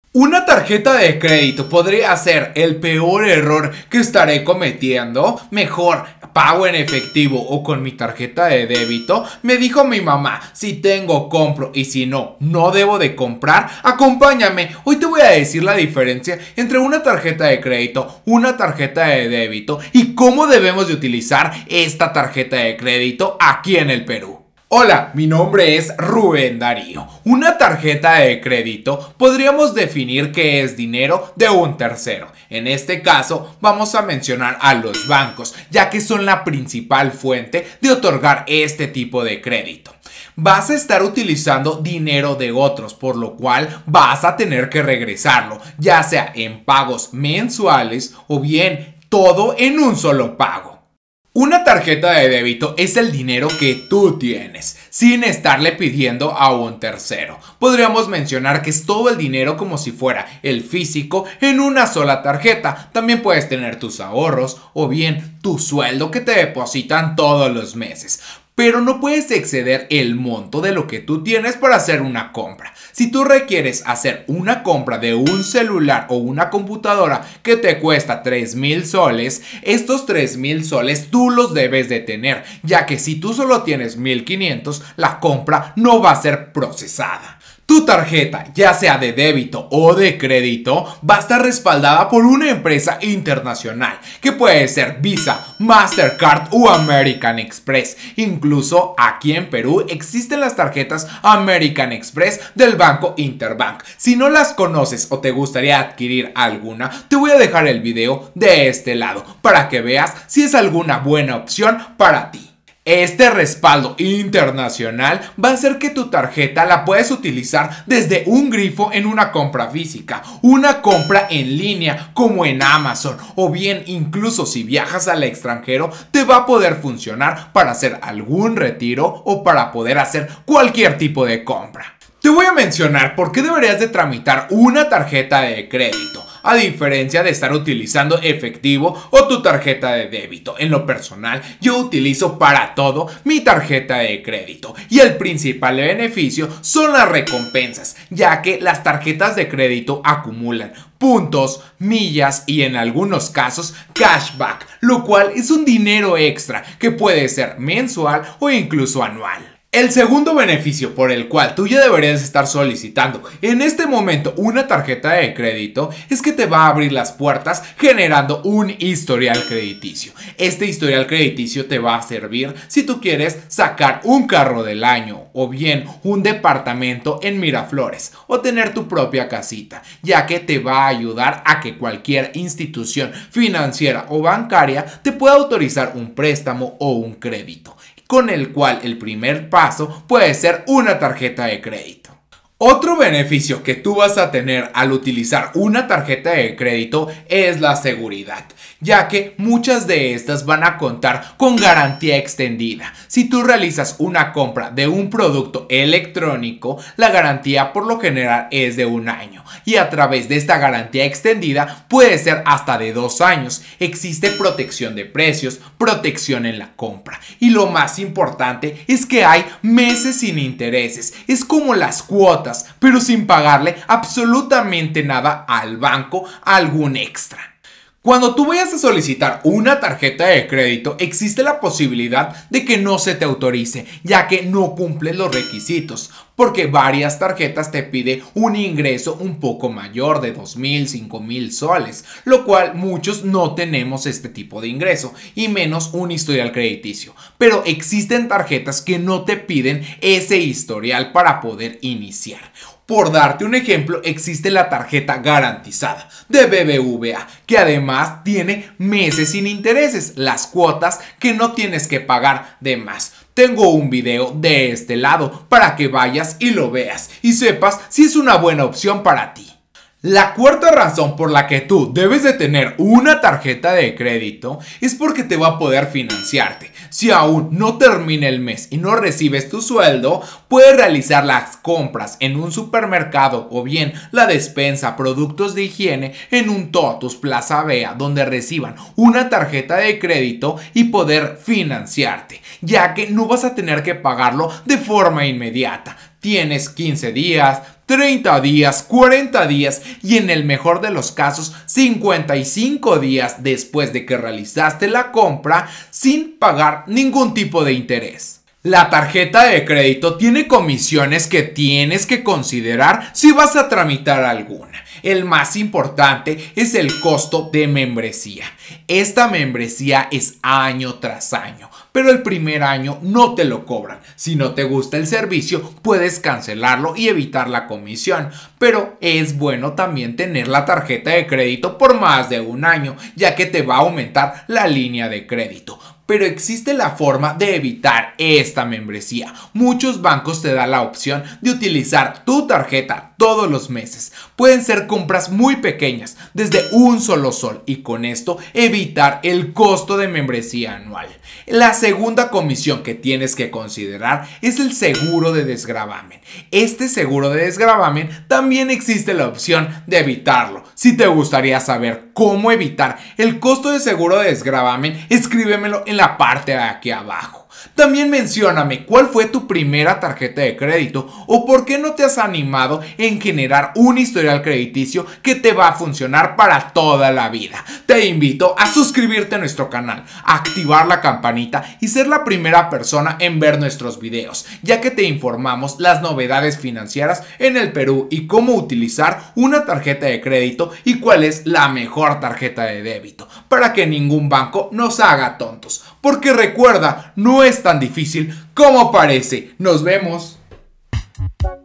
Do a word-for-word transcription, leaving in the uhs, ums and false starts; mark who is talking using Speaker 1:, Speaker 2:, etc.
Speaker 1: Una tarjeta de crédito podría ser el peor error que estaré cometiendo. Mejor pago en efectivo o con mi tarjeta de débito. Me dijo mi mamá, si tengo compro y si no, no debo de comprar. Acompáñame, hoy te voy a decir la diferencia entre una tarjeta de crédito, una tarjeta de débito y cómo debemos de utilizar esta tarjeta de crédito aquí en el Perú. Hola, mi nombre es Rubén Darío. Una tarjeta de crédito podríamos definir que es dinero de un tercero. En este caso vamos a mencionar a los bancos, ya que son la principal fuente de otorgar este tipo de crédito. Vas a estar utilizando dinero de otros, por lo cual vas a tener que regresarlo, ya sea en pagos mensuales o bien todo en un solo pago. Una tarjeta de débito es el dinero que tú tienes, sin estarle pidiendo a un tercero. Podríamos mencionar que es todo el dinero como si fuera el físico en una sola tarjeta. También puedes tener tus ahorros o bien tu sueldo que te depositan todos los meses. Pero no puedes exceder el monto de lo que tú tienes para hacer una compra. Si tú requieres hacer una compra de un celular o una computadora que te cuesta tres mil soles, estos tres mil soles tú los debes de tener, ya que si tú solo tienes mil quinientos, la compra no va a ser procesada. Tu tarjeta, ya sea de débito o de crédito, va a estar respaldada por una empresa internacional, que puede ser Visa, Mastercard o American Express. Incluso aquí en Perú existen las tarjetas American Express del Banco Interbank. Si no las conoces o te gustaría adquirir alguna, te voy a dejar el video de este lado para que veas si es alguna buena opción para ti. Este respaldo internacional va a hacer que tu tarjeta la puedes utilizar desde un grifo en una compra física, una compra en línea como en Amazon, o bien incluso si viajas al extranjero te va a poder funcionar para hacer algún retiro o para poder hacer cualquier tipo de compra. Te voy a mencionar por qué deberías de tramitar una tarjeta de crédito, a diferencia de estar utilizando efectivo o tu tarjeta de débito. En lo personal, yo utilizo para todo mi tarjeta de crédito y el principal beneficio son las recompensas, ya que las tarjetas de crédito acumulan puntos, millas y en algunos casos cashback, lo cual es un dinero extra que puede ser mensual o incluso anual. El segundo beneficio por el cual tú ya deberías estar solicitando en este momento una tarjeta de crédito es que te va a abrir las puertas generando un historial crediticio. Este historial crediticio te va a servir si tú quieres sacar un carro del año o bien un departamento en Miraflores o tener tu propia casita, ya que te va a ayudar a que cualquier institución financiera o bancaria te pueda autorizar un préstamo o un crédito, con el cual el primer paso puede ser una tarjeta de crédito. Otro beneficio que tú vas a tener al utilizar una tarjeta de crédito es la seguridad, ya que muchas de estas van a contar con garantía extendida. Si tú realizas una compra de un producto electrónico, la garantía por lo general es de un año y a través de esta garantía extendida puede ser hasta de dos años. Existe protección de precios, protección en la compra y lo más importante es que hay meses sin intereses. Es como las cuotas, pero sin pagarle absolutamente nada al banco, algún extra. Cuando tú vayas a solicitar una tarjeta de crédito, existe la posibilidad de que no se te autorice, ya que no cumple los requisitos, porque varias tarjetas te piden un ingreso un poco mayor de dos mil, cinco mil soles, lo cual muchos no tenemos este tipo de ingreso, y menos un historial crediticio. Pero existen tarjetas que no te piden ese historial para poder iniciar. Por darte un ejemplo, existe la tarjeta garantizada de B B V A, que además tiene meses sin intereses, las cuotas que no tienes que pagar de más. Tengo un video de este lado para que vayas y lo veas y sepas si es una buena opción para ti. La cuarta razón por la que tú debes de tener una tarjeta de crédito es porque te va a poder financiarte. Si aún no termina el mes y no recibes tu sueldo, puedes realizar las compras en un supermercado o bien la despensa, productos de higiene en un Totus, Plaza Vea, donde reciban una tarjeta de crédito y poder financiarte, ya que no vas a tener que pagarlo de forma inmediata. Tienes quince días, treinta días, cuarenta días y en el mejor de los casos cincuenta y cinco días después de que realizaste la compra sin pagar ningún tipo de interés. La tarjeta de crédito tiene comisiones que tienes que considerar si vas a tramitar alguna. El más importante es el costo de membresía. Esta membresía es año tras año, pero el primer año no te lo cobran. Si no te gusta el servicio, puedes cancelarlo y evitar la comisión. Pero es bueno también tener la tarjeta de crédito por más de un año, ya que te va a aumentar la línea de crédito. Pero existe la forma de evitar esta membresía. Muchos bancos te dan la opción de utilizar tu tarjeta todos los meses. Pueden ser compras muy pequeñas, desde un solo sol, y con esto evitar el costo de membresía anual. La segunda comisión que tienes que considerar es el seguro de desgravamen. Este seguro de desgravamen también existe la opción de evitarlo. Si te gustaría saber cómo evitar el costo de seguro de desgravamen, escríbemelo en la parte de aquí abajo. También mencióname cuál fue tu primera tarjeta de crédito o por qué no te has animado en generar un historial crediticio que te va a funcionar para toda la vida. Te invito a suscribirte a nuestro canal, a activar la campanita y ser la primera persona en ver nuestros videos, ya que te informamos las novedades financieras en el Perú y cómo utilizar una tarjeta de crédito y cuál es la mejor tarjeta de débito, para que ningún banco nos haga tontos. Porque recuerda, no es tan difícil como parece. Nos vemos.